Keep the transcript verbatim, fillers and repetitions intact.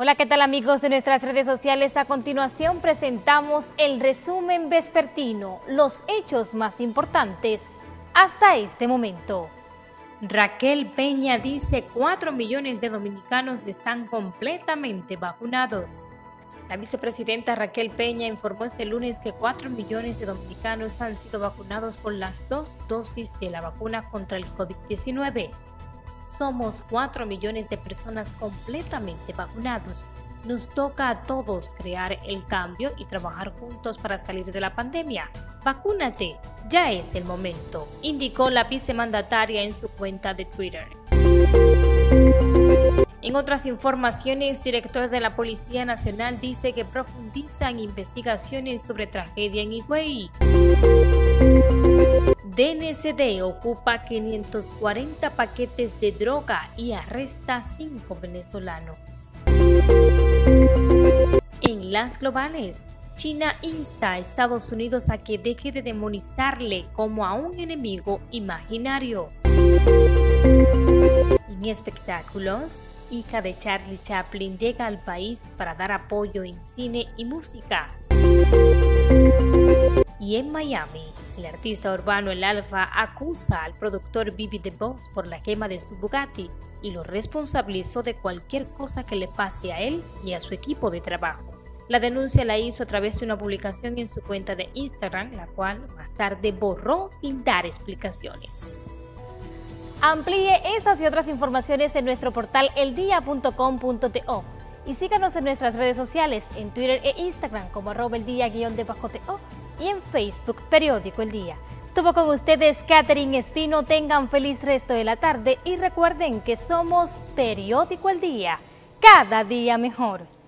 Hola, ¿qué tal amigos de nuestras redes sociales? A continuación presentamos el resumen vespertino, los hechos más importantes hasta este momento. Raquel Peña dice cuatro millones de dominicanos están completamente vacunados. La vicepresidenta Raquel Peña informó este lunes que cuatro millones de dominicanos han sido vacunados con las dos dosis de la vacuna contra el COVID diecinueve. Somos cuatro millones de personas completamente vacunados. Nos toca a todos crear el cambio y trabajar juntos para salir de la pandemia. Vacúnate, ya es el momento, indicó la vicemandataria en su cuenta de Twitter. En otras informaciones, el director de la Policía Nacional dice que profundizan investigaciones sobre tragedia en Higüey. D N C D ocupa quinientos cuarenta paquetes de droga y arresta a cinco venezolanos. En las globales, China insta a Estados Unidos a que deje de demonizarle como a un enemigo imaginario. En espectáculos, hija de Charlie Chaplin llega al país para dar apoyo en cine y música. Y en Miami, el artista urbano El Alfa acusa al productor Bibi The Boss por la quema de su Bugatti y lo responsabilizó de cualquier cosa que le pase a él y a su equipo de trabajo. La denuncia la hizo a través de una publicación en su cuenta de Instagram, la cual más tarde borró sin dar explicaciones. Amplíe estas y otras informaciones en nuestro portal el día punto com punto do y síganos en nuestras redes sociales, en Twitter e Instagram como arroba el día guión de bajo to y en Facebook Periódico El Día. Estuvo con ustedes Catherine Espino. Tengan feliz resto de la tarde y recuerden que somos Periódico El Día, cada día mejor.